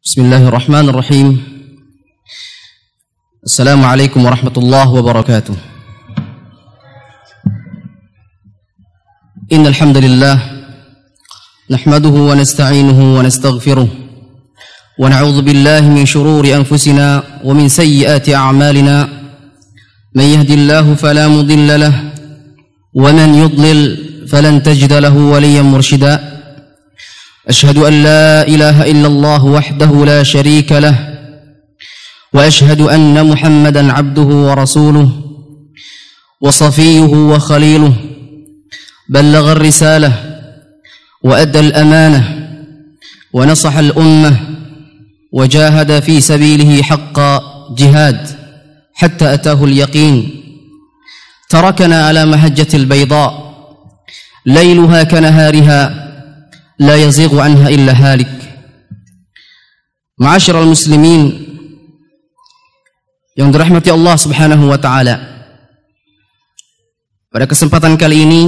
Bismillahirrahmanirrahim. Assalamualaikum warahmatullahi wabarakatuh. Innal hamdalillah nahmaduhu wa nasta'inuhu wa nastaghfiruh wa na'udzu billahi min shururi anfusina wa min sayyiati a'malina. Man yahdihillahu fala mudilla lahu wa man yudlil falan tajida lahu waliyyan murshida. أشهد أن لا إله إلا الله وحده لا شريك له وأشهد أن محمدا عبده ورسوله وصفيه وخليله بلغ الرسالة وأدى الأمانة ونصح الأمة وجاهد في سبيله حق جهاد حتى أتاه اليقين تركنا على مهجة البيضاء ليلها كنهارها لا يزيغ عنها إلا هالك. Ma'asyiral muslimin yang dirahmati Allah Subhanahu wa taala. Pada kesempatan kali ini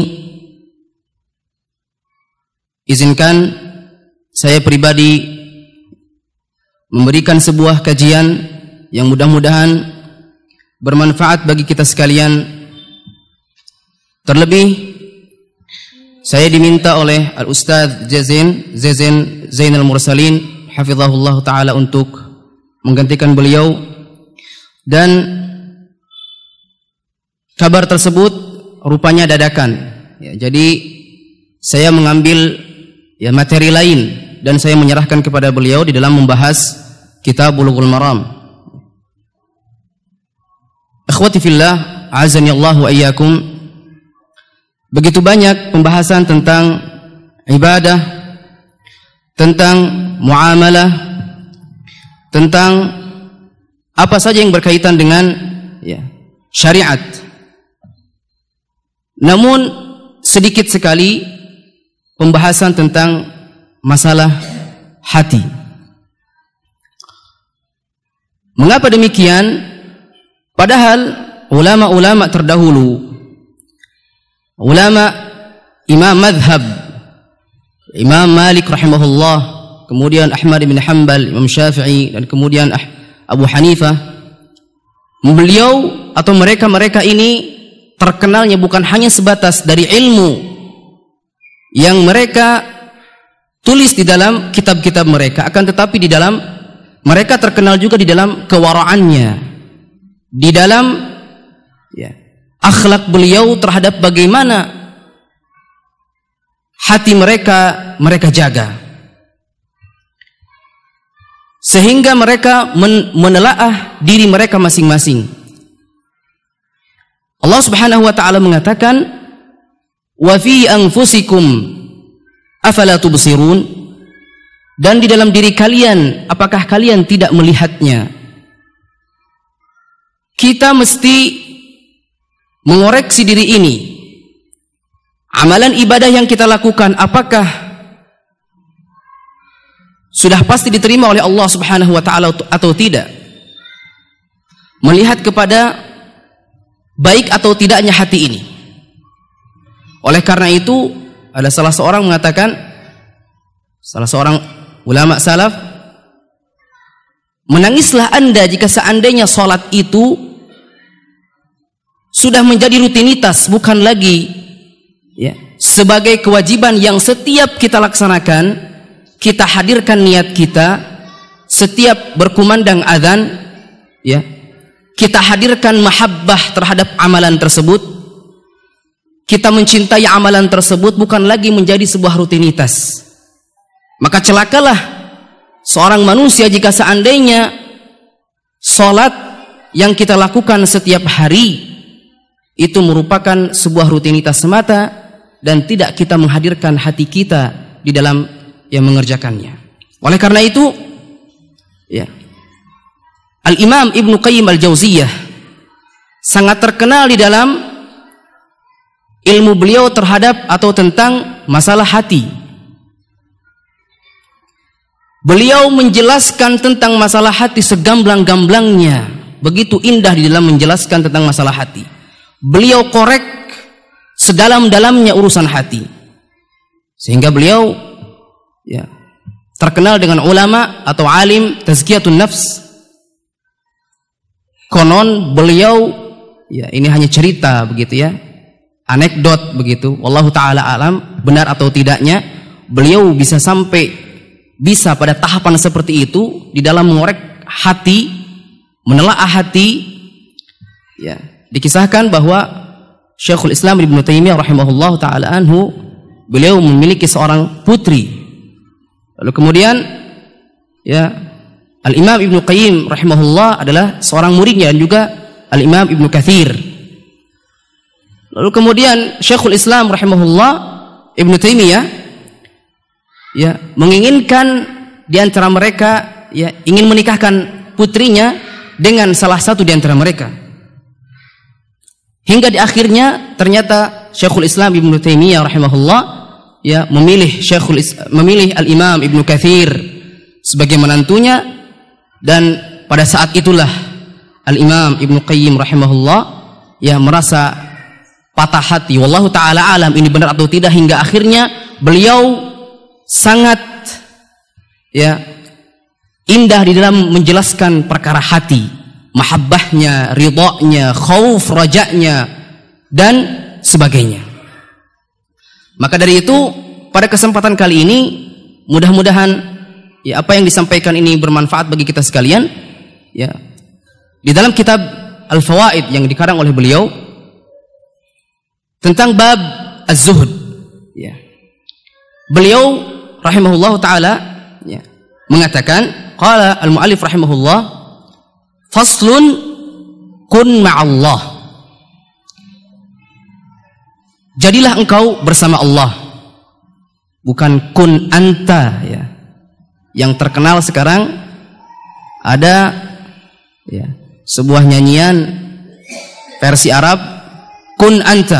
izinkan saya pribadi memberikan sebuah kajian yang mudah-mudahan bermanfaat bagi kita sekalian. Terlebih saya diminta oleh Al-Ustadz Zainal Mursalin hafizahullah ta'ala untuk menggantikan beliau, dan kabar tersebut rupanya dadakan ya, jadi saya mengambil materi lain dan saya menyerahkan kepada beliau di dalam membahas kitab Bulughul Maram. Ikhwati fillah, azani Allah wa iyyakum. Begitu banyak pembahasan tentang ibadah, tentang muamalah, tentang apa saja yang berkaitan dengan syariat. Namun sedikit sekali pembahasan tentang masalah hati. Mengapa demikian? Padahal ulama-ulama terdahulu, ulama imam madhab, Imam Malik rahimahullah, kemudian Ahmad bin Hanbal, Imam Syafi'i, dan kemudian Abu Hanifah, beliau atau mereka ini terkenalnya bukan hanya sebatas dari ilmu yang mereka tulis di dalam kitab-kitab mereka, akan tetapi di dalam mereka terkenal juga di dalam kewaraannya, di dalam akhlak beliau terhadap bagaimana hati mereka jaga, sehingga mereka menelaah diri mereka masing-masing. Allah Subhanahu wa taala mengatakan, wa fi anfusikum afala tubsirun, dan di dalam diri kalian apakah kalian tidak melihatnya? Kita mesti mengoreksi diri ini. Amalan ibadah yang kita lakukan apakah sudah pasti diterima oleh Allah Subhanahu wa taala atau tidak? Melihat kepada baik atau tidaknya hati ini. Oleh karena itu, ada salah seorang mengatakan, salah seorang ulama salaf, menangislah Anda jika seandainya salat itu sudah menjadi rutinitas, bukan lagi sebagai kewajiban yang setiap kita laksanakan, kita hadirkan niat kita setiap berkumandang azan, kita hadirkan mahabbah terhadap amalan tersebut, kita mencintai amalan tersebut, bukan lagi menjadi sebuah rutinitas. Maka celakalah seorang manusia jika seandainya salat yang kita lakukan setiap hari itu merupakan sebuah rutinitas semata dan tidak kita menghadirkan hati kita di dalam yang mengerjakannya. Oleh karena itu, Al-Imam Ibnu Qayyim Al-Jauziyah sangat terkenal di dalam ilmu beliau terhadap atau tentang masalah hati. Beliau menjelaskan tentang masalah hati segamblang-gamblangnya, begitu indah di dalam menjelaskan tentang masalah hati. Beliau korek sedalam-dalamnya urusan hati, sehingga beliau terkenal dengan ulama atau alim tazkiyatun nafs. Konon beliau, ya ini hanya cerita begitu ya, anekdot begitu, wallahu taala alam benar atau tidaknya, beliau bisa pada tahapan seperti itu di dalam mengorek hati, menelaah hati. Ya, dikisahkan bahwa Syekhul Islam Ibnu Taimiyah rahimahullah taala anhu, beliau memiliki seorang putri. Lalu kemudian ya, Al-Imam Ibnu Qayyim rahimahullah adalah seorang muridnya, dan juga Al-Imam Ibnu Katsir. Lalu kemudian Syekhul Islam rahimahullah Ibnu Taimiyah ya menginginkan di antara mereka, ya ingin menikahkan putrinya dengan salah satu di antara mereka. Hingga di akhirnya ternyata Syekhul Islam Ibnu Taimiyah rahimahullah ya memilih Al-Imam Ibnu Katsir sebagai menantunya, dan pada saat itulah Al-Imam Ibnu Qayyim rahimahullah ya merasa patah hati, wallahu taala alam ini benar atau tidak, hingga akhirnya beliau sangat ya indah di dalam menjelaskan perkara hati, mahabbahnya, ridhanya, khauf, rajanya, dan sebagainya. Maka dari itu pada kesempatan kali ini mudah-mudahan ya apa yang disampaikan ini bermanfaat bagi kita sekalian. Ya, di dalam kitab Al-Fawaid yang dikarang oleh beliau tentang bab az-zuhud, ya, beliau rahimahullah taala ya mengatakan, qala al-muallif rahimahullah, faslun kun ma'allah, jadilah engkau bersama Allah, bukan kun anta ya. Yang terkenal sekarang ada ya sebuah nyanyian versi Arab, kun anta.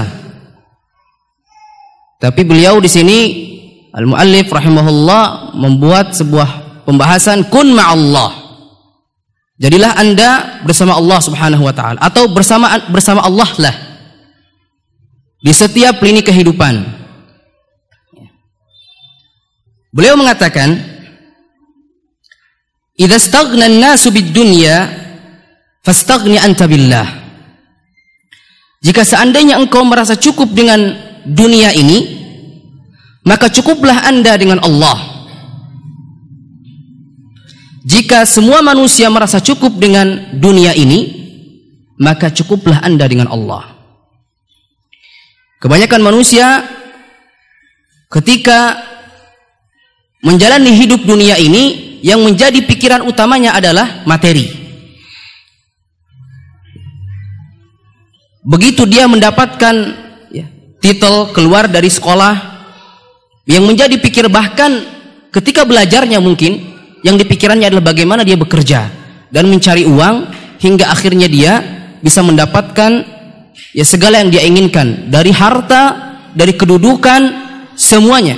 Tapi beliau di sini al-muallif rahimahullah membuat sebuah pembahasan kun ma'allah. Jadilah Anda bersama Allah Subhanahu wa taala, atau bersama Allah lah di setiap lini kehidupan. Beliau mengatakan, idza staghna an-nasu bid-dunya fastaghni anta billah. Jika seandainya engkau merasa cukup dengan dunia ini, maka cukuplah Anda dengan Allah. Jika semua manusia merasa cukup dengan dunia ini, maka cukuplah Anda dengan Allah. Kebanyakan manusia ketika menjalani hidup dunia ini, yang menjadi pikiran utamanya adalah materi. Begitu dia mendapatkan ya, titel keluar dari sekolah, yang menjadi pikir, bahkan ketika belajarnya mungkin yang dipikirannya adalah bagaimana dia bekerja dan mencari uang, hingga akhirnya dia bisa mendapatkan ya segala yang dia inginkan, dari harta, dari kedudukan, semuanya.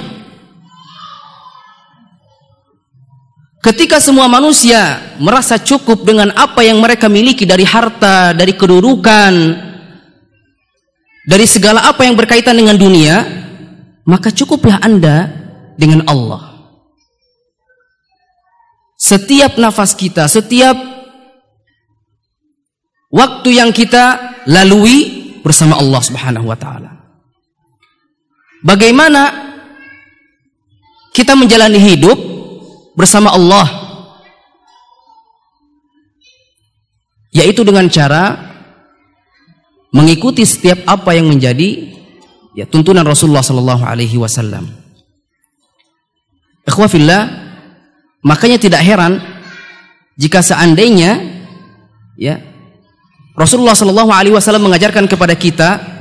Ketika semua manusia merasa cukup dengan apa yang mereka miliki, dari harta, dari kedudukan, dari segala apa yang berkaitan dengan dunia, maka cukuplah Anda dengan Allah. Setiap nafas kita, setiap waktu yang kita lalui bersama Allah Subhanahu wa taala. Bagaimana kita menjalani hidup bersama Allah? Yaitu dengan cara mengikuti setiap apa yang menjadi ya tuntunan Rasulullah sallallahu alaihi wasallam. Ikhwah fillah, makanya tidak heran jika seandainya ya Rasulullah sallallahu alaihi wasallam mengajarkan kepada kita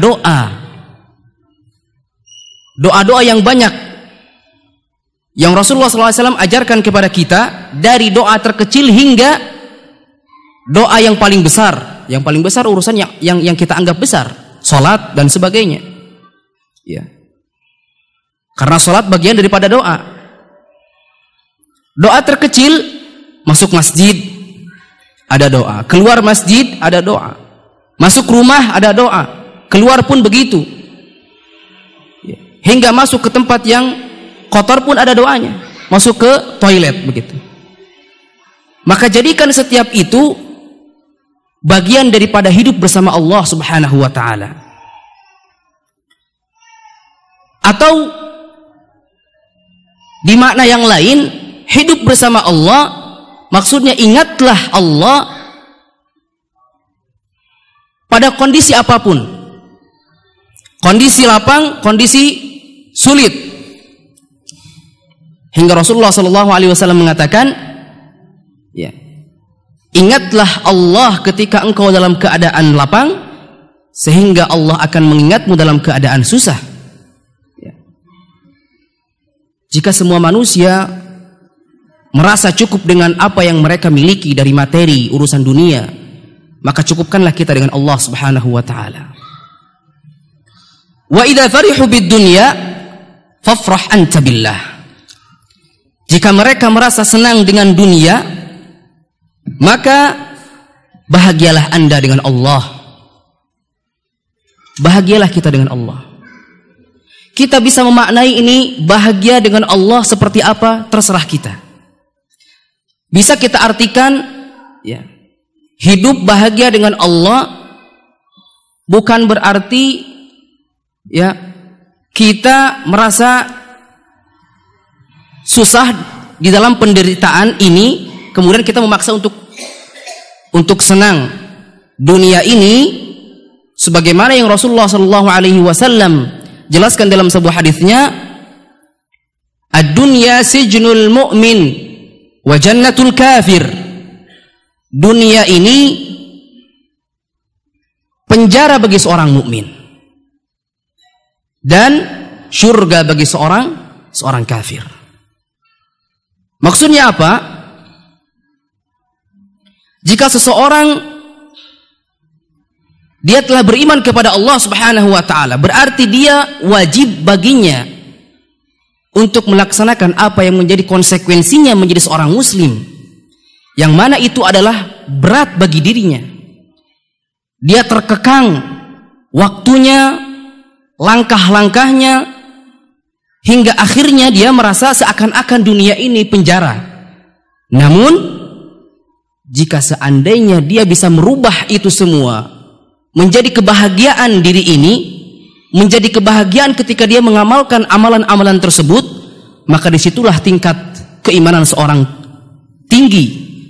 doa-doa yang banyak, yang Rasulullah sallallahu alaihi wasallam ajarkan kepada kita, dari doa terkecil hingga doa yang paling besar. Yang paling besar urusan yang kita anggap besar, salat dan sebagainya. Ya. Karena salat bagian daripada doa. Doa terkecil, masuk masjid ada doa, keluar masjid ada doa, masuk rumah ada doa, keluar pun begitu, hingga masuk ke tempat yang kotor pun ada doanya. masuk ke toilet begitu. Maka jadikan setiap itu bagian daripada hidup bersama Allah Subhanahu wa taala. Atau di makna yang lain, hidup bersama Allah maksudnya ingatlah Allah pada kondisi apapun. Kondisi lapang, kondisi sulit. Hingga Rasulullah SAW mengatakan, ya, ingatlah Allah ketika engkau dalam keadaan lapang, sehingga Allah akan mengingatmu dalam keadaan susah. Ya. Jika semua manusia merasa cukup dengan apa yang mereka miliki dari materi urusan dunia, maka cukupkanlah kita dengan Allah Subhanahu wa taala. Wa idza farihu bid dunya fafrah anta billah. Jika mereka merasa senang dengan dunia, maka bahagialah Anda dengan Allah. Bahagialah kita dengan Allah. Kita bisa memaknai ini bahagia dengan Allah seperti apa, terserah kita. Bisa kita artikan, ya, hidup bahagia dengan Allah bukan berarti, ya, kita merasa susah di dalam penderitaan ini, kemudian kita memaksa untuk senang. Dunia ini, sebagaimana yang Rasulullah SAW jelaskan dalam sebuah hadisnya, ad-dunya sijnul mu'min wa jannatul kafir. Dunia ini penjara bagi seorang mukmin dan surga bagi seorang kafir. Maksudnya apa? Jika seseorang dia telah beriman kepada Allah Subhanahu wa taala, berarti dia wajib baginya untuk melaksanakan apa yang menjadi konsekuensinya menjadi seorang muslim, yang mana itu adalah berat bagi dirinya. Dia terkekang waktunya, langkah-langkahnya, hingga akhirnya dia merasa seakan-akan dunia ini penjara. Namun jika seandainya dia bisa merubah itu semua menjadi kebahagiaan diri ini, menjadi kebahagiaan ketika dia mengamalkan amalan-amalan tersebut, maka disitulah tingkat keimanan seorang tinggi.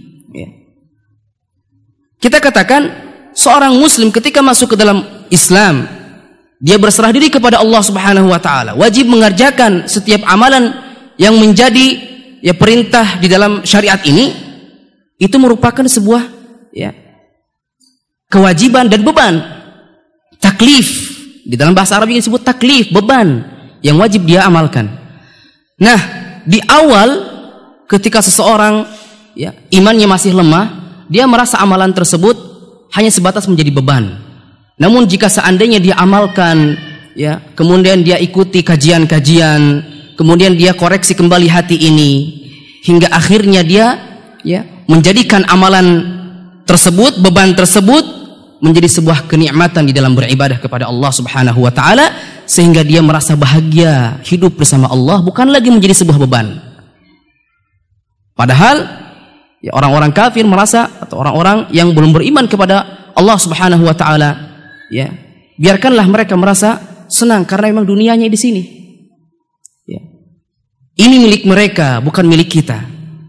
Kita katakan seorang muslim ketika masuk ke dalam Islam, dia berserah diri kepada Allah Subhanahu wa taala, wajib mengerjakan setiap amalan yang menjadi, ya, perintah di dalam syariat ini. Itu merupakan sebuah, ya, kewajiban dan beban. Taklif, di dalam bahasa Arab disebut taklif, beban yang wajib dia amalkan. Nah, di awal ketika seseorang, ya, imannya masih lemah, dia merasa amalan tersebut hanya sebatas menjadi beban. Namun jika seandainya dia amalkan, ya, kemudian dia ikuti kajian-kajian, kemudian dia koreksi kembali hati ini, hingga akhirnya dia, ya, menjadikan amalan tersebut, beban tersebut menjadi sebuah kenikmatan di dalam beribadah kepada Allah Subhanahu wa taala, sehingga dia merasa bahagia hidup bersama Allah, bukan lagi menjadi sebuah beban. Padahal, ya, orang-orang kafir merasa, atau orang-orang yang belum beriman kepada Allah Subhanahu wa taala, ya, biarkanlah mereka merasa senang karena memang dunianya di sini. Ya. Ini milik mereka, bukan milik kita.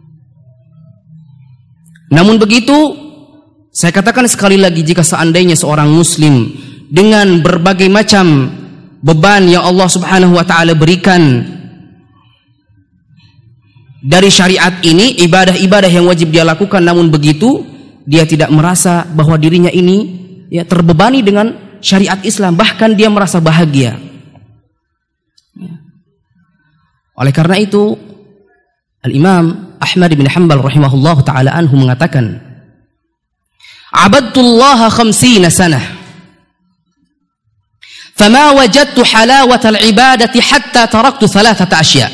Namun begitu, saya katakan sekali lagi, jika seandainya seorang muslim dengan berbagai macam beban yang Allah Subhanahu wa taala berikan dari syariat ini, ibadah-ibadah yang wajib dia lakukan, namun begitu dia tidak merasa bahwa dirinya ini, ya, terbebani dengan syariat Islam, bahkan dia merasa bahagia. Oleh karena itu, Al-Imam Ahmad bin Hanbal rahimahullah ta'ala anhu mengatakan, abadtullaha 50 sanah fama wajadtu halawatal ibadati hatta taraktu 3 asya.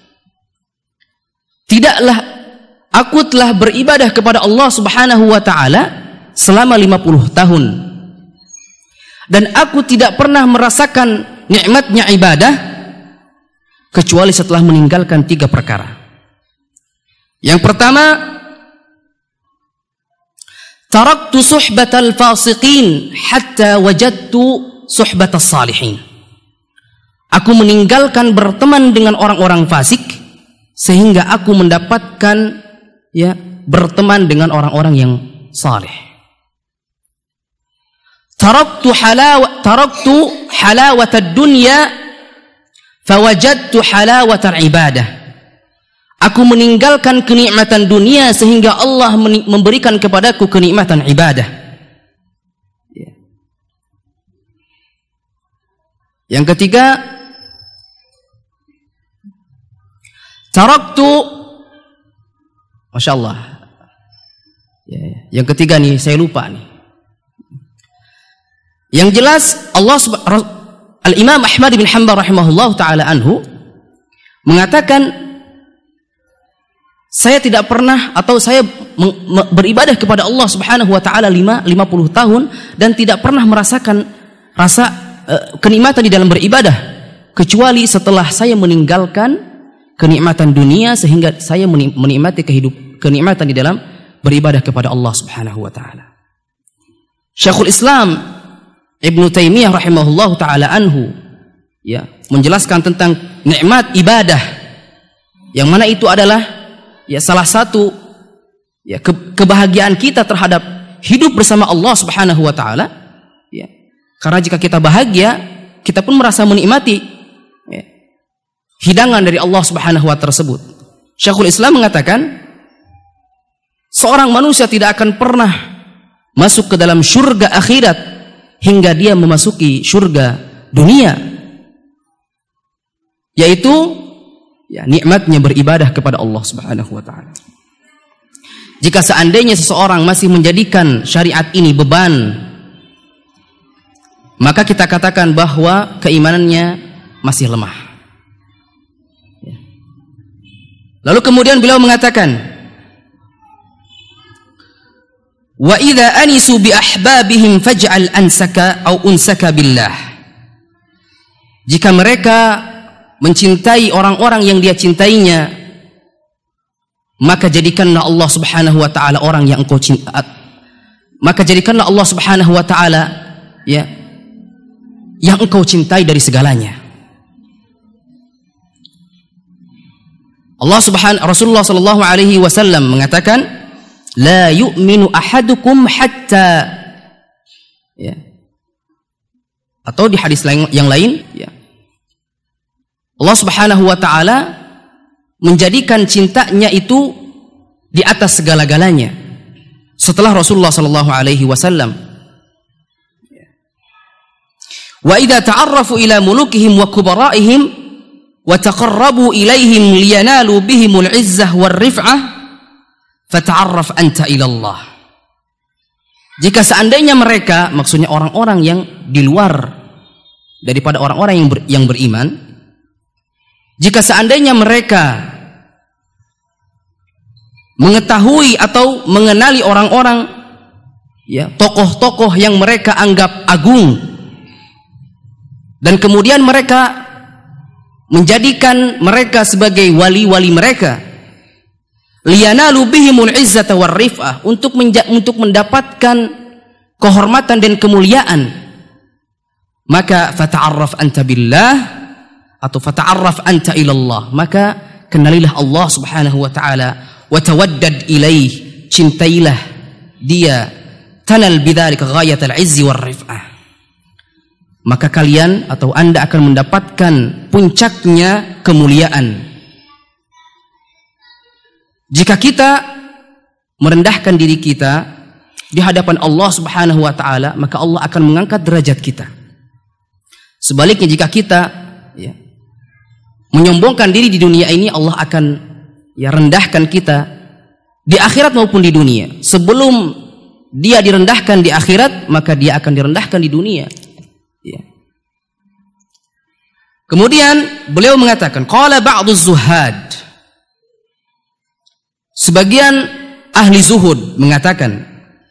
Tidaklah aku telah beribadah kepada Allah Subhanahu wa ta'ala selama 50 tahun, dan aku tidak pernah merasakan nikmatnya ibadah kecuali setelah meninggalkan 3 perkara. Yang pertama, taraktu suhbatal fasiqin hatta wajadtu suhbatas salihin. Aku meninggalkan berteman dengan orang-orang fasik sehingga aku mendapatkan berteman dengan orang-orang yang saleh. Taraktu halawatad dunya fawajadtu halawatal ibadah. Aku meninggalkan kenikmatan dunia sehingga Allah memberikan kepadaku kenikmatan ibadah. Yang ketiga, taraktu, Masya Allah. Yang ketiga nih saya lupa nih. Yang jelas Al-Imam Ahmad bin Hanbal rahimahullah ta'ala anhu mengatakan, saya tidak pernah atau saya beribadah kepada Allah subhanahu wa ta'ala 50 tahun dan tidak pernah merasakan rasa kenikmatan di dalam beribadah kecuali setelah saya meninggalkan kenikmatan dunia sehingga saya menikmati kenikmatan di dalam beribadah kepada Allah subhanahu wa ta'ala. Syekhul Islam Ibnu Taimiyah rahimahullah ta'ala anhu menjelaskan tentang nikmat ibadah, yang mana itu adalah salah satu kebahagiaan kita terhadap hidup bersama Allah subhanahu wa ta'ala. Karena jika kita bahagia, kita pun merasa menikmati hidangan dari Allah subhanahu wa ta'ala tersebut. Syekhul Islam mengatakan, seorang manusia tidak akan pernah masuk ke dalam syurga akhirat hingga dia memasuki syurga dunia, yaitu nikmatnya beribadah kepada Allah subhanahu wa ta'ala. Jika seandainya seseorang masih menjadikan syariat ini beban, maka kita katakan bahwa keimanannya masih lemah. Lalu kemudian beliau mengatakan, wa idza anisu bi ahbabihim faj'al ansaka au unsaka billah. Jika mereka mencintai orang-orang yang dia cintainya, maka jadikanlah Allah subhanahu wa ta'ala orang yang engkau cintai. Maka jadikanlah Allah subhanahu wa ta'ala yang engkau cintai dari segalanya. Rasulullah sallallahu alaihi wasallam mengatakan, la yu'minu ahadukum hatta, atau di hadis yang lain, Allah subhanahu wa ta'ala menjadikan cintanya itu di atas segala-galanya setelah Rasulullah sallallahu alaihi wasallam. Wa idza ta'arrafu ila mulukihim wa kubara'ihim wa taqarrabu ilaihim liyanalu bihimul izzah war rif'ah fata'arraf anta ilallah. Jika seandainya mereka, maksudnya orang-orang yang di luar daripada orang-orang yang beriman, jika seandainya mereka mengetahui atau mengenali orang-orang tokoh-tokoh yang mereka anggap agung, dan kemudian mereka menjadikan mereka sebagai wali-wali mereka, liyanalu bihimul izzata war rif'ah, untuk mendapatkan kehormatan dan kemuliaan, maka fata'arraf anta billah atau fata'arraf anta ilallah, maka kenalilah Allah subhanahu wa ta'ala, wa tawaddad ilaih, cintailah dia, tanal bidzalika ghayatal izzi war rif'ah, maka kalian atau anda akan mendapatkan puncaknya kemuliaan. Jika kita merendahkan diri kita di hadapan Allah subhanahu wa ta'ala, maka Allah akan mengangkat derajat kita. Sebaliknya jika kita menyombongkan diri di dunia ini, Allah akan rendahkan kita di akhirat maupun di dunia. Sebelum dia direndahkan di akhirat, maka dia akan direndahkan di dunia. Kemudian beliau mengatakan, qala ba'duz zuhad, sebagian ahli zuhud mengatakan,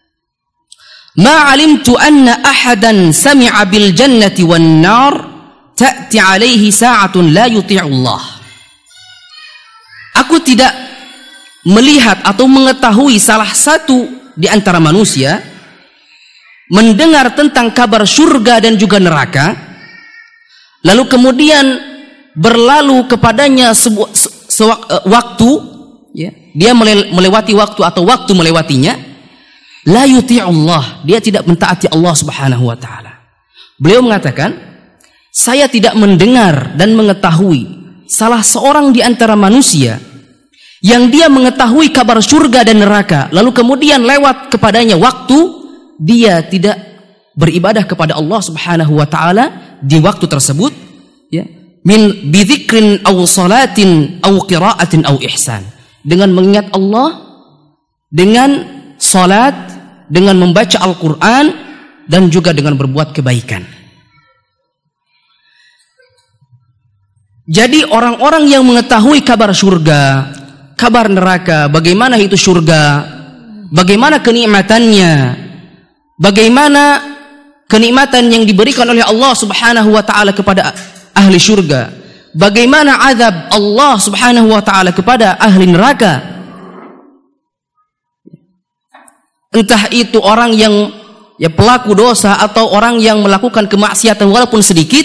ma alimtu anna ahadan sami'a bil jannati wan nar ta'ti alaihi sa'atun la yuti'u Allah. Aku tidak melihat atau mengetahui salah satu di antara manusia mendengar tentang kabar surga dan juga neraka, lalu kemudian berlalu kepadanya waktu, ya, dia melewati waktu atau waktu melewatinya, la yuti'ullah, dia tidak mentaati Allah Subhanahu wa taala. Beliau mengatakan, saya tidak mendengar dan mengetahui salah seorang di antara manusia yang dia mengetahui kabar surga dan neraka, lalu kemudian lewat kepadanya waktu, dia tidak beribadah kepada Allah Subhanahu wa taala di waktu tersebut, ya, min bidzikrin aw salatin aw qiraatin aw ihsan, dengan mengingat Allah, dengan salat, dengan membaca Al-Qur'an, dan juga dengan berbuat kebaikan. Jadi orang-orang yang mengetahui kabar surga, kabar neraka, bagaimana itu surga, bagaimana kenikmatannya, bagaimana kenikmatan yang diberikan oleh Allah Subhanahu wa taala kepada ahli surga, bagaimana azab Allah Subhanahu wa taala kepada ahli neraka. Entah itu orang yang pelaku dosa atau orang yang melakukan kemaksiatan walaupun sedikit,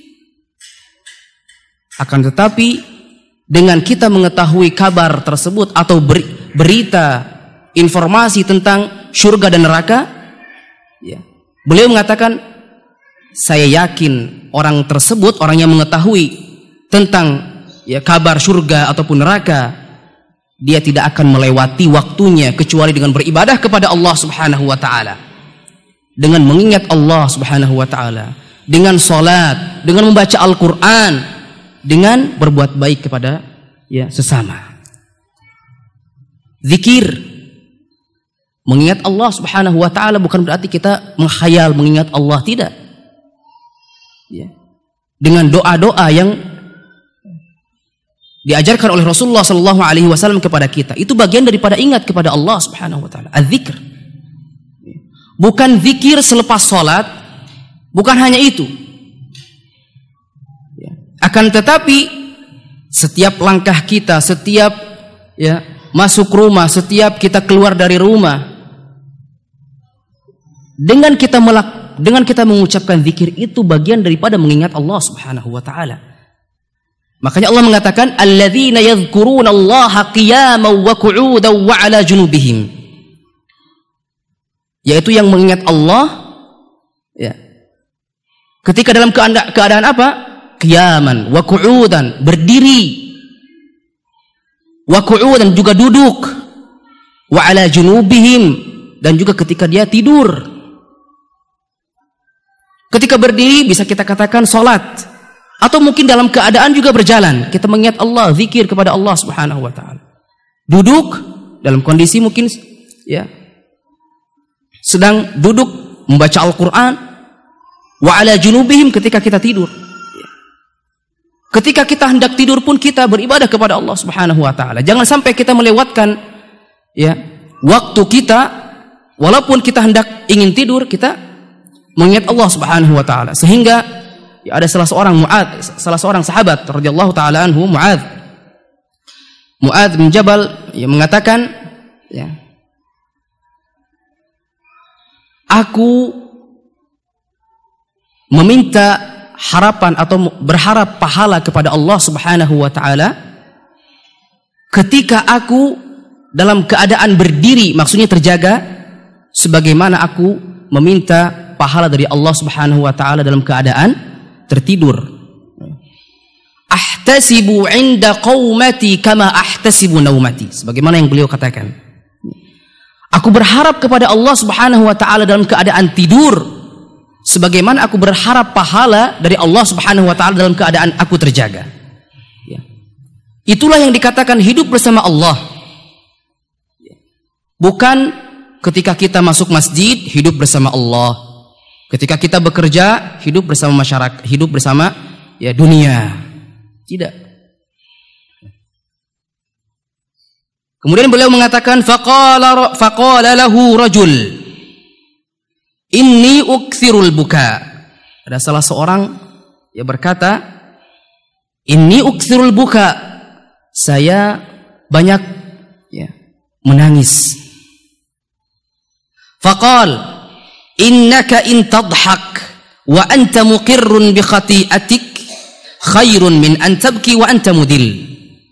akan tetapi dengan kita mengetahui kabar tersebut atau berita informasi tentang surga dan neraka, ya, beliau mengatakan, saya yakin orang tersebut, orang yang mengetahui tentang, ya, kabar surga ataupun neraka, dia tidak akan melewati waktunya kecuali dengan beribadah kepada Allah Subhanahu wa taala, dengan mengingat Allah Subhanahu wa taala, dengan salat, dengan membaca Al-Qur'an, dengan berbuat baik kepada, ya, sesama. Zikir, mengingat Allah Subhanahu wa taala bukan berarti kita menghayal mengingat Allah, tidak. Ya. Dengan doa-doa yang diajarkan oleh Rasulullah sallallahu alaihi wasallam kepada kita, itu bagian daripada ingat kepada Allah Subhanahu wa taala. Az-zikr. Bukan zikir selepas salat, bukan hanya itu. Ya. Akan tetapi setiap langkah kita, setiap, ya, masuk rumah, setiap kita keluar dari rumah, dengan kita mengucapkan zikir, itu bagian daripada mengingat Allah Subhanahu wa taala. Makanya Allah mengatakan, alladzina yadhkuruna Allaha qiyaman wa qu'udan wa 'ala junubihim, yaitu yang mengingat Allah, ya, ketika dalam keadaan apa? Qiyaman wa qu'udan, berdiri, wa qu'udan juga duduk, wa 'ala junubihim, dan juga ketika dia tidur. Ketika berdiri bisa kita katakan salat, atau mungkin dalam keadaan juga berjalan kita mengingat Allah, zikir kepada Allah Subhanahu wa taala. Duduk dalam kondisi mungkin, ya, sedang duduk membaca Al-Qur'an, wa 'ala junubihim, ketika kita tidur. Ketika kita hendak tidur pun kita beribadah kepada Allah Subhanahu wa taala. Jangan sampai kita melewatkan, ya, waktu kita, walaupun kita hendak ingin tidur, kita mengingat Allah Subhanahu wa taala. Sehingga, ya, ada salah seorang sahabat radhiyallahu taala anhu, Mu'adz bin Jabal, yang mengatakan, ya, aku meminta harapan atau berharap pahala kepada Allah Subhanahu wa taala ketika aku dalam keadaan berdiri, maksudnya terjaga, sebagaimana aku meminta pahala dari Allah Subhanahu wa taala dalam keadaan tertidur. Ahtasibu 'inda qaumati kama ahtasibu naumati, sebagaimana yang beliau katakan, aku berharap kepada Allah Subhanahu wa taala dalam keadaan tidur sebagaimana aku berharap pahala dari Allah Subhanahu wa taala dalam keadaan aku terjaga. Ya. Itulah yang dikatakan hidup bersama Allah. Bukan ketika kita masuk masjid hidup bersama Allah, ketika kita bekerja hidup bersama masyarakat, hidup bersama, ya, dunia. Tidak. Kemudian beliau mengatakan, faqala lahu rajul inni ukthirul buka. Ada salah seorang yang berkata, inni ukthirul buka, saya banyak, ya, menangis. Faqal, innaka in tadhak wa anta muqirrun bi khati'atik khairun min an tabki wa anta mudil.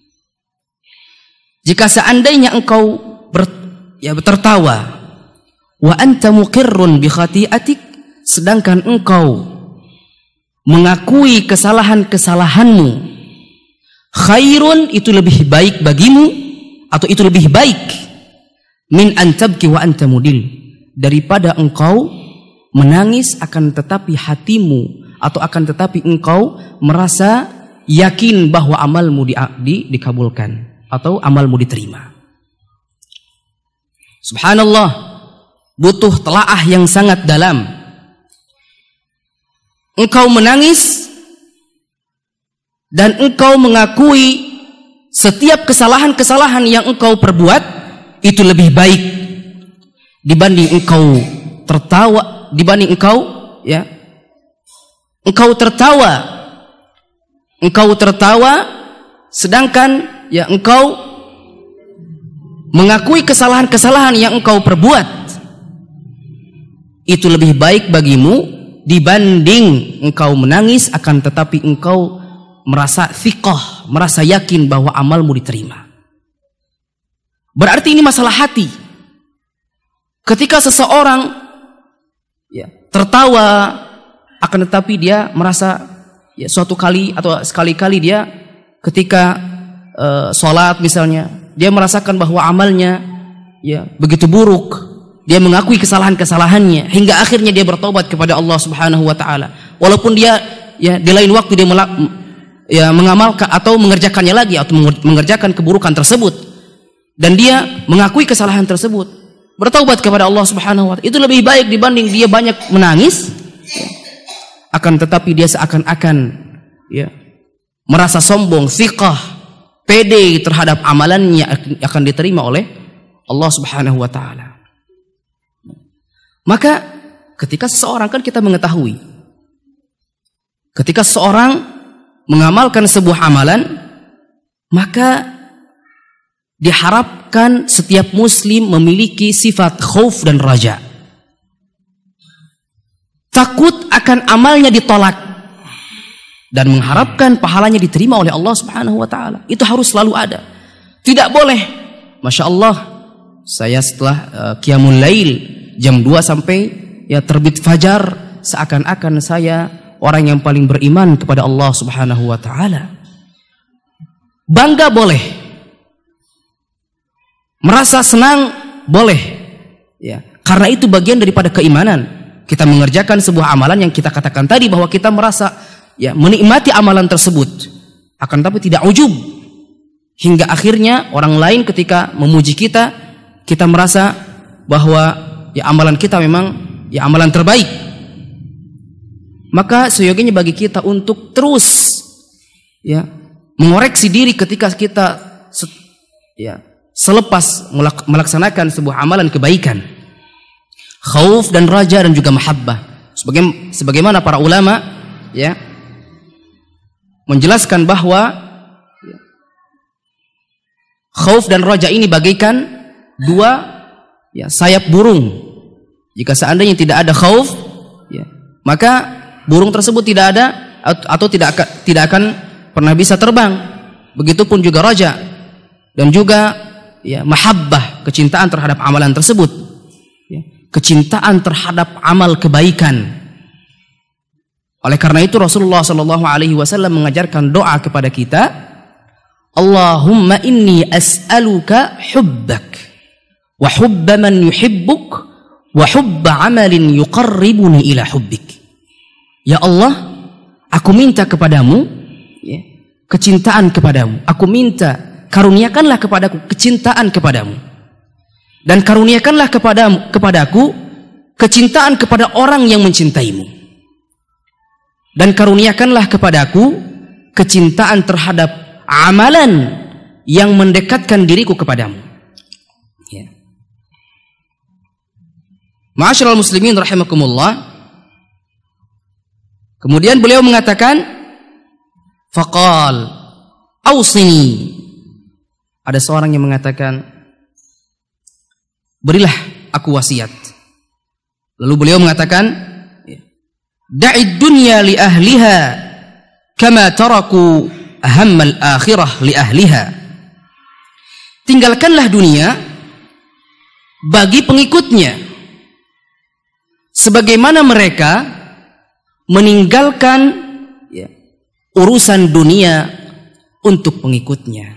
Jika seandainya engkau tertawa, wa anta muqirrun bi khati'atik, sedangkan engkau mengakui kesalahan-kesalahanmu, khairun, itu lebih baik bagimu, atau itu lebih baik, min an tabki wa anta mudil, daripada engkau menangis akan tetapi hatimu, atau akan tetapi engkau merasa yakin bahwa amalmu dikabulkan atau amalmu diterima. Subhanallah, butuh telaah yang sangat dalam. Engkau menangis dan engkau mengakui setiap kesalahan-kesalahan yang engkau perbuat, itu lebih baik dibanding engkau tertawa, engkau tertawa sedangkan engkau mengakui kesalahan-kesalahan yang engkau perbuat. Itu lebih baik bagimu dibanding engkau menangis akan tetapi engkau merasa thiqah, merasa yakin bahwa amalmu diterima. Berarti ini masalah hati. Ketika seseorang tertawa akan tetapi dia merasa suatu kali atau sekali-kali dia ketika sholat misalnya, dia merasakan bahwa amalnya begitu buruk, dia mengakui kesalahan-kesalahannya hingga akhirnya dia bertobat kepada Allah Subhanahu wa taala. Walaupun dia di lain waktu dia mengamalkan atau mengerjakannya lagi atau mengerjakan keburukan tersebut, dan dia mengakui kesalahan tersebut, bertobat kepada Allah Subhanahu wa taala, itu lebih baik dibanding dia banyak menangis akan tetapi dia seakan-akan merasa sombong, thiqah, pede terhadap amalannya akan diterima oleh Allah Subhanahu wa taala. Maka ketika seseorang, kan kita mengetahui, ketika seseorang mengamalkan sebuah amalan, maka diharapkan setiap muslim memiliki sifat khauf dan raja. Takut akan amalnya ditolak dan mengharapkan pahalanya diterima oleh Allah Subhanahu wa taala. Itu harus selalu ada. Tidak boleh, Masya Allah, saya setelah qiyamul lail jam 2 sampai terbit fajar, seakan-akan saya orang yang paling beriman kepada Allah Subhanahu wa taala. Bangga boleh, merasa senang boleh, karena itu bagian daripada keimanan. Kita mengerjakan sebuah amalan yang kita katakan tadi bahwa kita merasa menikmati amalan tersebut, akan tapi tidak ujub, hingga akhirnya orang lain ketika memuji kita, kita merasa bahwa amalan kita memang amalan terbaik. Maka seyogianya bagi kita untuk terus mengoreksi diri ketika kita selepas melaksanakan sebuah amalan kebaikan. Khauf dan raja dan juga mahabbah. Sebagaimana para ulama menjelaskan bahwa khauf dan raja ini bagaikan dua sayap burung. Jika seandainya tidak ada khauf, maka burung tersebut tidak ada atau tidak akan pernah bisa terbang. Begitupun juga raja dan juga mahabbah, kecintaan terhadap amalan tersebut. Kecintaan terhadap amal kebaikan. Oleh karena itu Rasulullah sallallahu alaihi wasallam mengajarkan doa kepada kita, Allahumma inni as'aluka hubbak wa hubba man yuhibbuk wa hubba amalin yuqarribuni ila hubbik. Ya Allah, aku minta kepadamu kecintaan kepadamu. Aku minta karuniakanlah kepadaku kecintaan kepadamu. Dan karuniakanlah kepadaku kecintaan kepada orang yang mencintaimu. Dan karuniakanlah kepadaku kecintaan terhadap amalan yang mendekatkan diriku kepadamu. Ma'asyiral muslimin rahimakumullah. Kemudian beliau mengatakan, faqal ausini. Ada seorang yang mengatakan, berilah aku wasiat. Lalu beliau mengatakan, da'id dunya li ahliha kama taraku ahammal akhirah li ahliha. Tinggalkanlah dunia bagi pengikutnya sebagaimana mereka meninggalkan urusan dunia untuk pengikutnya.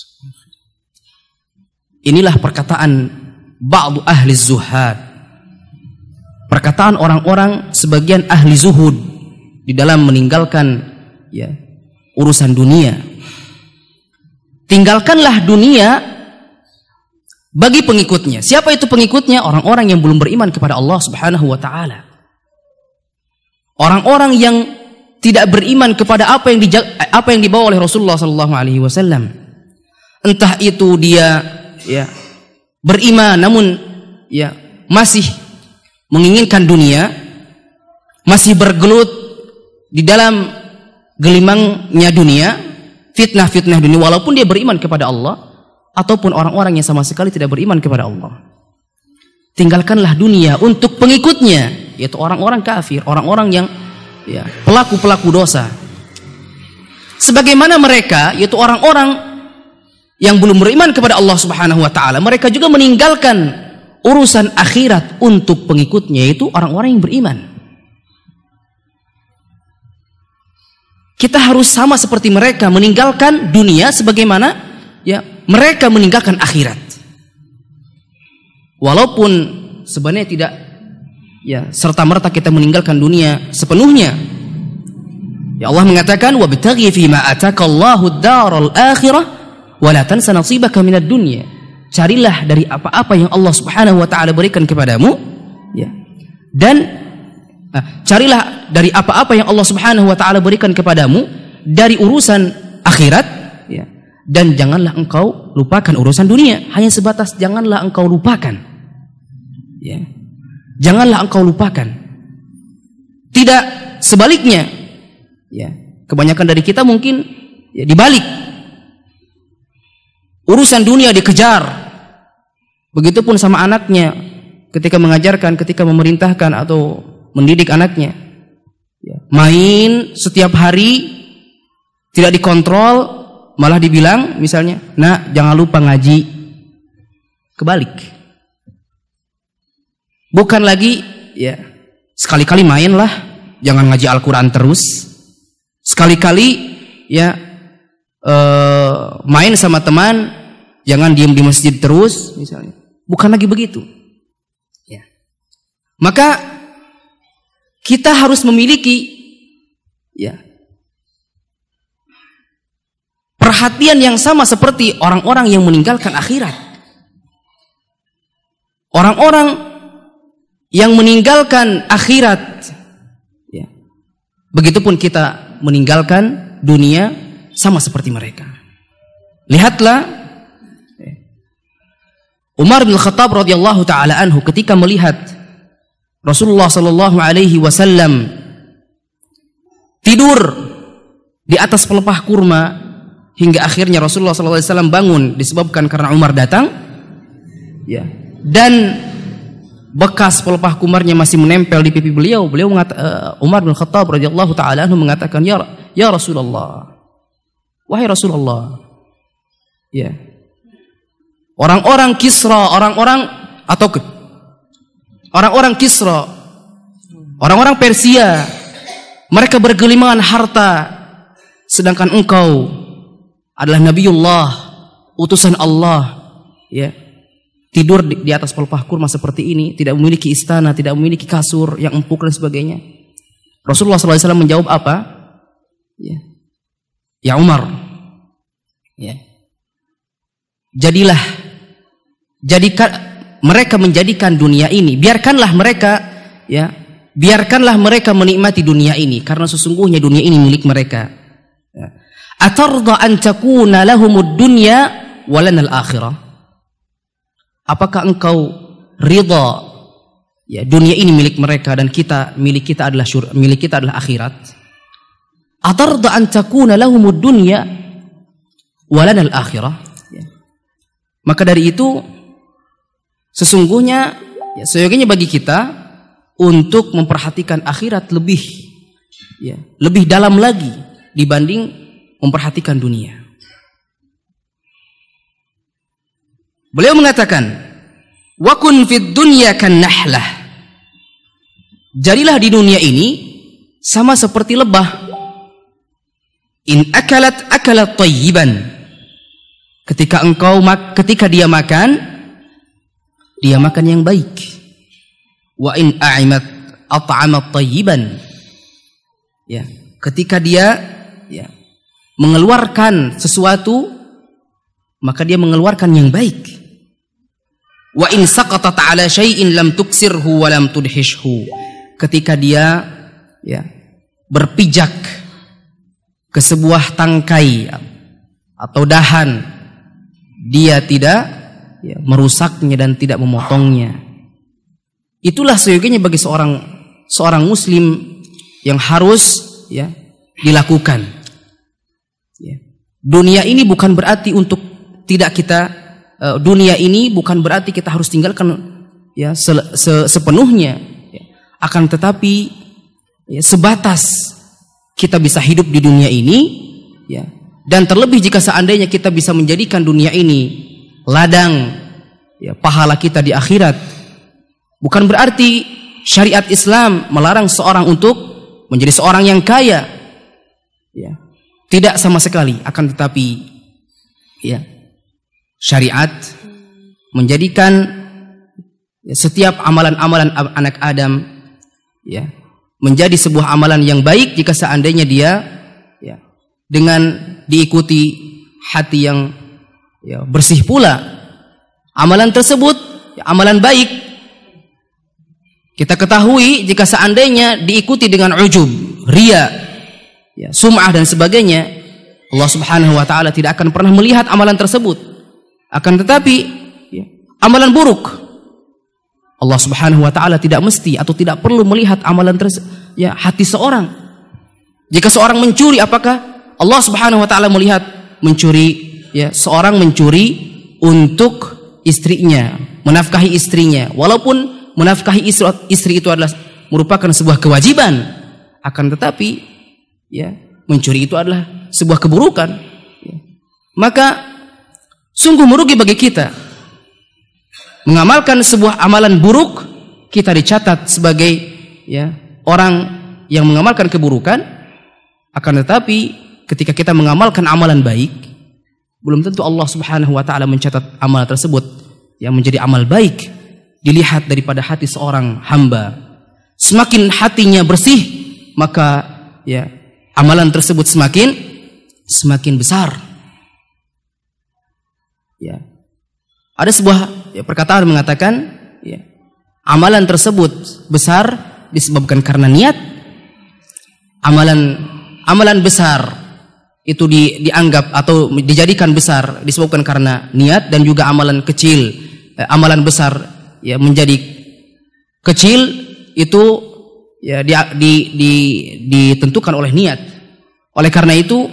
Inilah perkataan ba'du ahli zuhad, perkataan orang-orang sebagian ahli zuhud di dalam meninggalkan urusan dunia. Tinggalkanlah dunia bagi pengikutnya. Siapa itu pengikutnya? Orang-orang yang belum beriman kepada Allah Subhanahu wa taala. Orang-orang yang tidak beriman kepada apa yang dibawa oleh Rasulullah sallallahu alaihi wasallam. Entah itu dia beriman namun masih menginginkan dunia, masih bergelut di dalam gelimangnya dunia, fitnah-fitnah dunia, walaupun dia beriman kepada Allah, ataupun orang-orang yang sama sekali tidak beriman kepada Allah. Tinggalkanlah dunia untuk pengikutnya, yaitu orang-orang kafir, orang-orang yang pelaku-pelaku dosa. Sebagaimana mereka, yaitu orang-orang yang belum beriman kepada Allah Subhanahu wa taala, mereka juga meninggalkan urusan akhirat untuk pengikutnya, yaitu orang-orang yang beriman. Kita harus sama seperti mereka, meninggalkan dunia sebagaimana mereka meninggalkan akhirat. Walaupun sebenarnya tidak serta-merta kita meninggalkan dunia sepenuhnya. Ya Allah mengatakan, wabtaghi fima ataqallahu ad-daral akhirah wa la tansa nasibaka minad dunya. Carilah dari apa-apa yang Allah Subhanahu wa taala berikan kepadamu, dan carilah dari apa-apa yang Allah Subhanahu wa taala berikan kepadamu dari urusan akhirat, dan janganlah engkau lupakan urusan dunia. Hanya sebatas janganlah engkau lupakan. Janganlah engkau lupakan. Tidak sebaliknya. Kebanyakan dari kita mungkin dibalik. Urusan dunia dikejar. Begitupun sama anaknya ketika mengajarkan, ketika memerintahkan atau mendidik anaknya. Main setiap hari, tidak dikontrol, malah dibilang misalnya, "Nak, jangan lupa ngaji." Kebalik. Bukan lagi sekali-kali mainlah, jangan ngaji Al-Qur'an terus. Sekali-kali main sama teman, jangan diam di masjid terus misalnya. Bukan lagi begitu. Maka kita harus memiliki perhatian yang sama seperti orang-orang yang meninggalkan akhirat. Orang-orang yang meninggalkan akhirat, begitupun kita meninggalkan dunia sama seperti mereka. Lihatlah Umar bin Khattab radhiyallahu taala anhu ketika melihat Rasulullah sallallahu alaihi wasallam tidur di atas pelepah kurma hingga akhirnya Rasulullah sallallahu alaihi wasallam bangun disebabkan karena Umar datang, dan bekas pelepah kumarnya masih menempel di pipi beliau. Umar bin Khattab radhiyallahu taala anhu mengatakan, ya Rasulullah, wahai Rasulullah, orang-orang Kisra, orang-orang Kisra, orang-orang Persia, mereka bergelimangan harta, sedangkan engkau adalah Nabiullah, utusan Allah, tidur di atas pelepah kurma seperti ini, tidak memiliki istana, tidak memiliki kasur yang empuk dan sebagainya. Rasulullah SAW menjawab apa? Ya Umar, mereka menjadikan dunia ini, biarkanlah mereka menikmati dunia ini, karena sesungguhnya dunia ini milik mereka. Atarda an takuna lahumud dunya wa lana al-akhirah? Apakah engkau ridha dunia ini milik mereka dan milik kita adalah akhirat? Atarda an takuna lahumud dunya wa lana al-akhirah? Maka dari itu sesungguhnya seyogianya bagi kita untuk memperhatikan akhirat lebih dalam lagi dibanding memperhatikan dunia. Beliau mengatakan, wa kun fid dunya kan nahlah. Jadilah di dunia ini sama seperti lebah. In akalat tayyiban. Ketika dia makan yang baik. Wa in a'imat at'amat tayyiban. Ya, ketika dia mengeluarkan sesuatu, maka dia mengeluarkan yang baik. Wa in saqatat 'ala syai'in lam tuksirhu wa lam tudhishhu. Ketika dia berpijak ke sebuah tangkai atau dahan, dia tidak merusaknya dan tidak memotongnya. Itulah seyogianya bagi seorang muslim yang harus dilakukan. Dunia ini bukan berarti untuk tidak kita dunia ini bukan berarti kita harus tinggalkan sepenuhnya, akan tetapi sebatas kita bisa hidup di dunia ini, dan terlebih jika seandainya kita bisa menjadikan dunia ini ladang pahala kita di akhirat. Bukan berarti syariat Islam melarang seorang untuk menjadi seorang yang kaya, tidak sama sekali. Akan tetapi syariat menjadikan setiap amalan-amalan anak Adam menjadi sebuah amalan yang baik jika seandainya dia dengan diikuti hati yang bersih pula. Amalan tersebut amalan baik. Kita ketahui jika seandainya diikuti dengan ujub, riya, sum'ah dan sebagainya, Allah Subhanahu wa taala tidak akan pernah melihat amalan tersebut. Akan tetapi amalan buruk, Allah Subhanahu wa taala tidak mesti atau tidak perlu melihat amalan hati seorang. Jika seorang mencuri, apakah Allah Subhanahu wa taala melihat mencuri? Seorang mencuri untuk istrinya, menafkahi istrinya. Walaupun menafkahi istri itu adalah merupakan sebuah kewajiban, akan tetapi mencuri itu adalah sebuah keburukan. Maka sungguh merugi bagi kita mengamalkan sebuah amalan buruk. Kita dicatat sebagai orang yang mengamalkan keburukan. Akan tetapi ketika kita mengamalkan amalan baik, belum tentu Allah Subhanahu wa taala mencatat amal tersebut yang menjadi amal baik. Dilihat daripada hati seorang hamba. Semakin hatinya bersih, maka amalan tersebut semakin besar. Ada sebuah perkataan mengatakan amalan tersebut besar disebabkan karena niat. Amalan besar itu dianggap atau dijadikan besar disebabkan karena niat, dan juga amalan kecil, amalan besar menjadi kecil itu ditentukan oleh niat. Oleh karena itu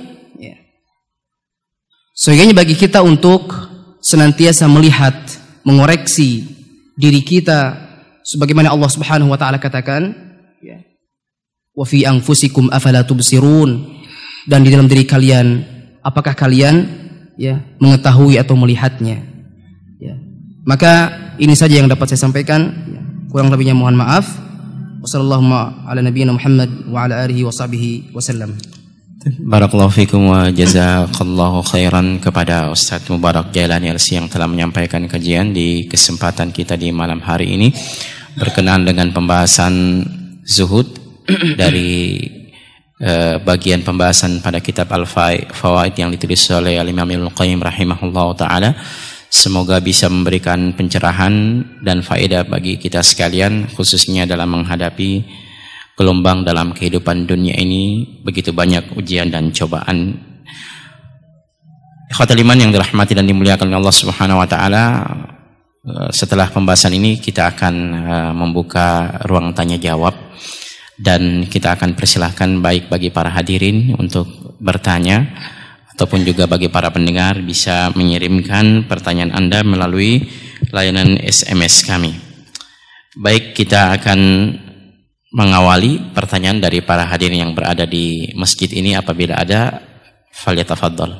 seyogianya bagi kita untuk senantiasa melihat, mengoreksi diri kita sebagaimana Allah Subhanahu wa taala katakan, wa fi anfusikum afala tubsirun, dan di dalam diri kalian apakah kalian mengetahui atau melihatnya. Maka ini saja yang dapat saya sampaikan, kurang lebihnya mohon maaf. Wassallallahu ala nabiyyina Muhammad wa ala alihi wa sahbihi wasallam. Barakallahu fikum wa jazakallahu khairan kepada Ustaz Mubarak Jailani LC yang telah menyampaikan kajian di kesempatan kita di malam hari ini berkenaan dengan pembahasan zuhud dari bagian pembahasan pada kitab Al-Fawaid yang ditulis oleh Al-Imam Ibnu Qayyim rahimahullahu taala. Semoga bisa memberikan pencerahan dan faedah bagi kita sekalian, khususnya dalam menghadapi gelombang dalam kehidupan dunia ini, begitu banyak ujian dan cobaan. Ikhwatul iman yang dirahmati dan dimuliakan oleh Allah Subhanahu wa taala, setelah pembahasan ini kita akan membuka ruang tanya jawab, dan kita akan persilahkan baik bagi para hadirin untuk bertanya ataupun juga bagi para pendengar bisa mengirimkan pertanyaan Anda melalui layanan SMS kami. Baik, kita akan mengawali pertanyaan dari para hadirin yang berada di masjid ini. Apabila ada, falyatafaddal.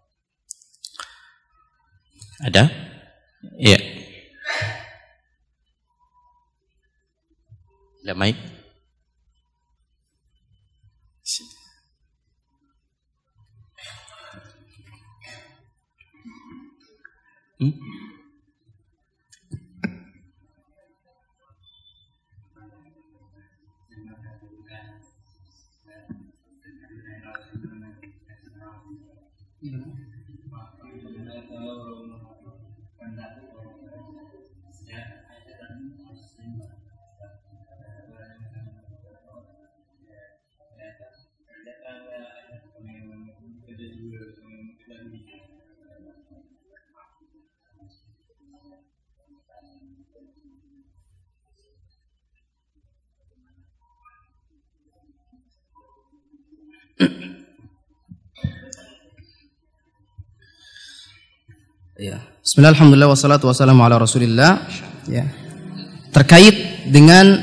Ada? Iya. Ada mic? Ya. Bismillah, alhamdulillah, wassalatu wassalamu ala rasulillah. Ya. Terkait dengan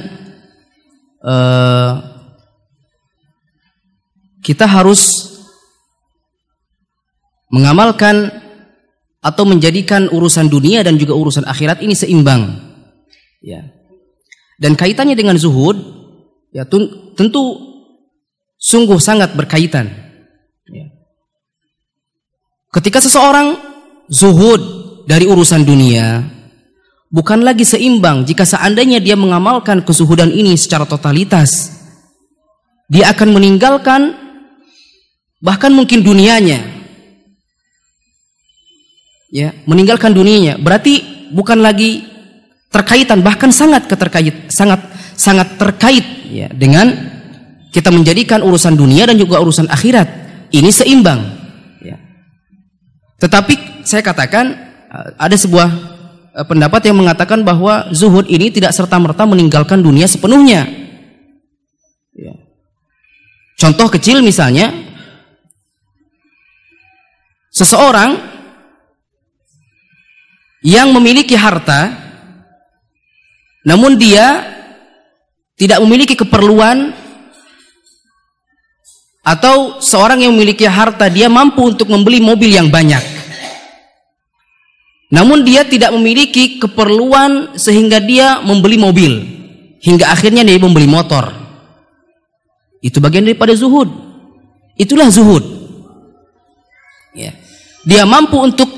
kita harus mengamalkan atau menjadikan urusan dunia dan juga urusan akhirat ini seimbang. Ya. Dan kaitannya dengan zuhud, ya tentu sungguh sangat berkaitan. Ya. Ketika seseorang zuhud dari urusan dunia, bukan lagi seimbang jika seandainya dia mengamalkan kezuhudan ini secara totalitas. Dia akan meninggalkan bahkan mungkin dunianya. Ya, meninggalkan dunianya. Berarti bukan lagi terkaitan, bahkan sangat terkait ya dengan kita menjadikan urusan dunia dan juga urusan akhirat ini seimbang. Ya. Tetapi saya katakan ada sebuah pendapat yang mengatakan bahwa zuhud ini tidak serta-merta meninggalkan dunia sepenuhnya. Ya. Contoh kecil misalnya, seseorang yang memiliki harta, namun dia tidak memiliki keperluan, atau seorang yang memiliki harta dia mampu untuk membeli mobil yang banyak, namun dia tidak memiliki keperluan sehingga dia membeli mobil, hingga akhirnya dia membeli motor. Itu bagian daripada zuhud. Itulah zuhud. Ya. Dia mampu untuk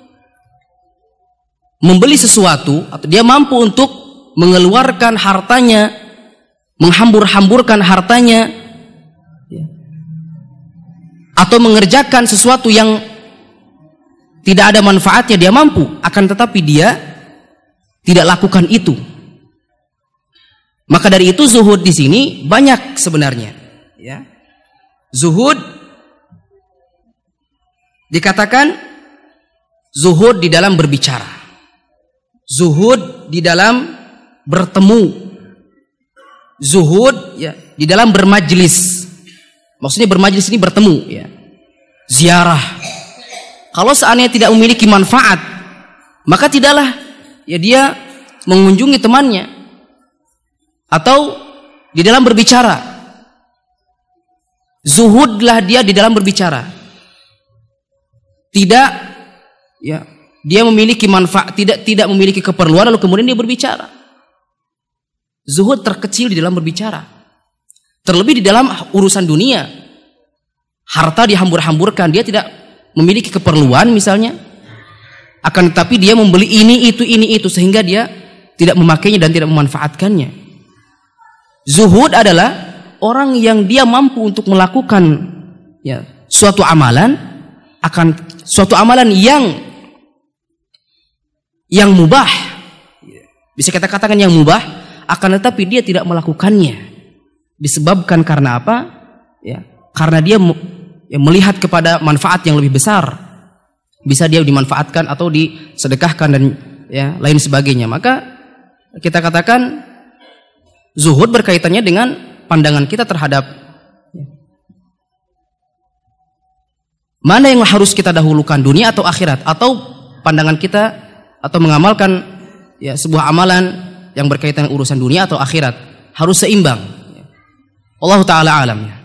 membeli sesuatu, atau dia mampu untuk mengeluarkan hartanya, menghambur-hamburkan hartanya, ya, atau mengerjakan sesuatu yang tidak ada manfaatnya, dia mampu, akan tetapi dia tidak lakukan itu. Maka dari itu zuhud di sini banyak sebenarnya. Ya. Zuhud dikatakan zuhud di dalam berbicara, zuhud di dalam bertemu, zuhud ya di dalam bermajlis. Maksudnya bermajlis ini bertemu, ya. Ziarah. Kalau seandainya tidak memiliki manfaat, maka tidaklah ya dia mengunjungi temannya, atau di dalam berbicara. Zuhudlah dia di dalam berbicara. Tidak ya dia memiliki manfaat, tidak memiliki keperluan lalu kemudian dia berbicara. Zuhud terkecil di dalam berbicara. Terlebih di dalam urusan dunia. Harta dihambur-hamburkan, dia tidak memiliki keperluan misalnya, akan tetapi dia membeli ini itu sehingga dia tidak memakainya dan tidak memanfaatkannya. Zuhud adalah orang yang dia mampu untuk melakukan ya suatu amalan, akan suatu amalan yang mubah, bisa kita katakan yang mubah, akan tetapi dia tidak melakukannya disebabkan karena apa? Ya, karena dia melihat kepada manfaat yang lebih besar, bisa dia dimanfaatkan atau disedekahkan dan ya lain sebagainya. Maka kita katakan zuhud berkaitannya dengan pandangan kita terhadap Mana yang harus kita dahulukan, dunia atau akhirat? Atau pandangan kita atau mengamalkan ya sebuah amalan yang berkaitan dengan urusan dunia atau akhirat? Harus seimbang. Allah Ta'ala alam.